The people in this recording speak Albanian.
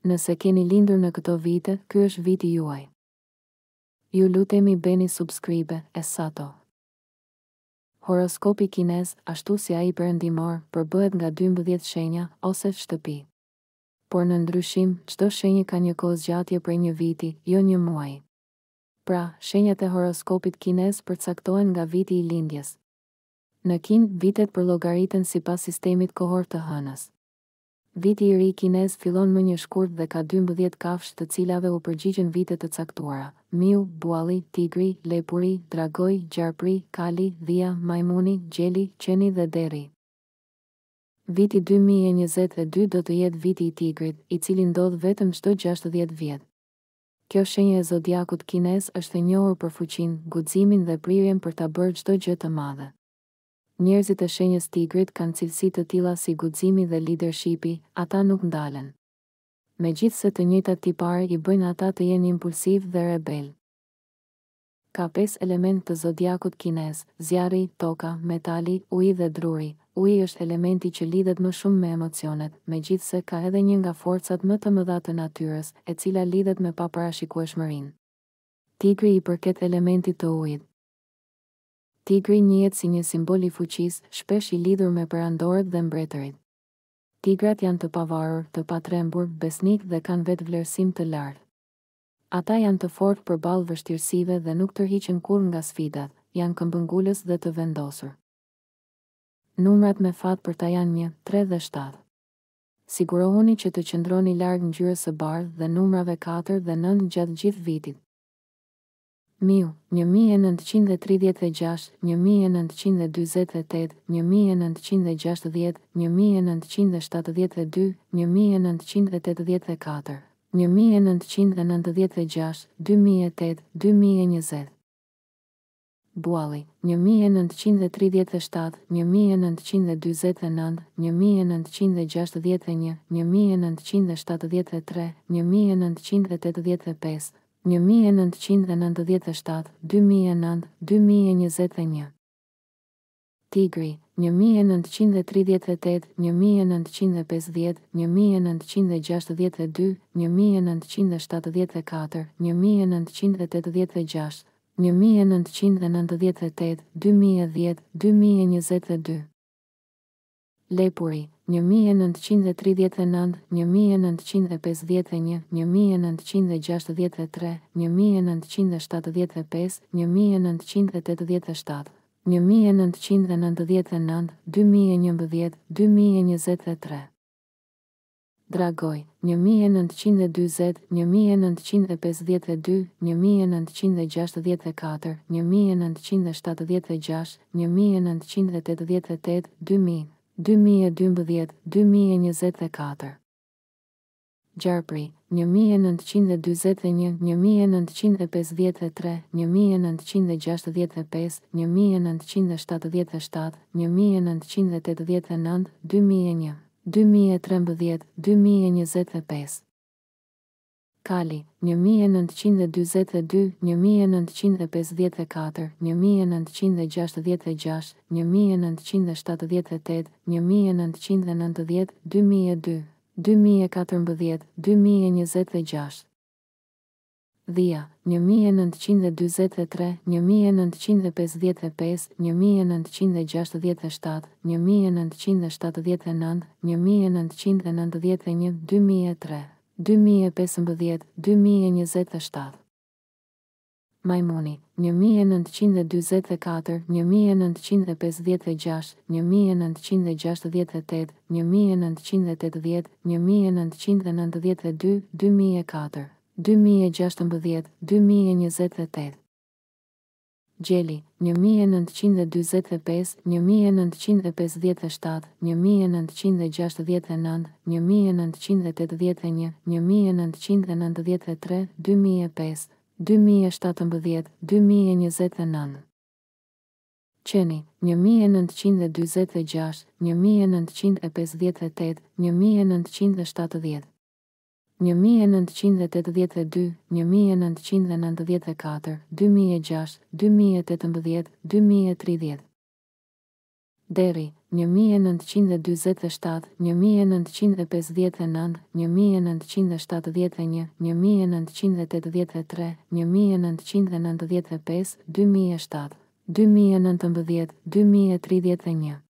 Nëse keni lindur në këto vite, ky është viti juaj. Ju lutemi bëni subscribe, Essato. Horoskopi kinez, ashtu si ai perëndimor, përbëhet nga 12 shenja ose shtëpi. Por në ndryshim, çdo shenjë ka një kohë zgjatje prej një viti, jo një muaji. Pra, shenjat e horoskopit kinez përcaktohen nga viti i lindjes. Në kin, vitet përllogariten sipas sistemit kohor të hënës. Viti i ri kinez fillon më një shkurt dhe ka 12 kafshë të cilave u përgjigjen vite të caktuara: miu, bualli, tigri, lepuri, dragoj, gjarpri, kali, dhia, majmuni, gjeli, qeni dhe deri. Viti 2022 do të jetë viti i tigrit, i cili ndodh vetëm çdo 60 vjet. Kjo shenjë e zodiakut kinez është e njohur për fuqinë, guximin dhe prirjen për ta bërë çdo gjë të madhe. Njerëzit e shenjës tigrit kanë cilësi të tilla si guximi dhe leadershipi, ata nuk ndalen. Megjithse të njëjtat tipare i bëjnë ata të jenë impulsiv dhe rebel. Ka 5 element të zodiakut kinez: zjarri, toka, metali, uji dhe druri. Uji është elementi që lidhet më shumë me emocionet, megjithse ka edhe një nga forcat më të mëdha të natyrës, e cila lidhet me paparashikueshmërinë. Tigri i përket elementit të ujit. Tigri njihet si një simbol i fuqisë, shpesh i lidhur me perandorët dhe mbretërit. Tigrat janë të pavarur, të patrembur, besnik dhe kanë vetvlerësim të lartë. Ata janë të fortë përballë vështirësive dhe nuk tërhiqen kurrë nga sfidat, janë këmbëngulës dhe të vendosur. Numrat me fat për ta janë 1, 3 dhe 7. Sigurohuni që të qëndroni larg ngjyrës së bardhë dhe numrave 4 dhe 9 gjatë gjithë vitit. Miu, 1936, 1948, 1960, 1972, 1984, 1996, 2008, 2020. Bualli, 1937, 1949, 1961, 1973, 1985, 1997, 2009, 2021. Tigri, 1938, 1950, 1962, 1974, 1986, 1998, 2010, 2022. Lepuri, 1939, 1951, 1963, 1975, 1987, 1999, 2011, 2023. Dragoj, 1920, 1952, 1964, 1976, 1988, 2000, 2012, 2024. Gjarpri, 1941, 1953, 1965, 1977, 1989, 2001, 2013, 2025. Kali, 1942, 1954, 1966, 1978, 1990, 2002, 2014, 2026. Dhia, 1943, 1955, 1967, 1979, 1991, 2003, 2015, 2027. Majmuni, 1924, 1956, 1968, 1980, 1992, 2004, 2016, 2028. Gjeli, 1945, 1957, 1969, 1981, 1993, 2005, 2017, 2029. Qeni, 1946, 1958, 1970. 1982, 1994, 2006, 2018, 2030. Deri, 1927, 1959, 1971, 1983, 1995, 2007, 2019, 2031.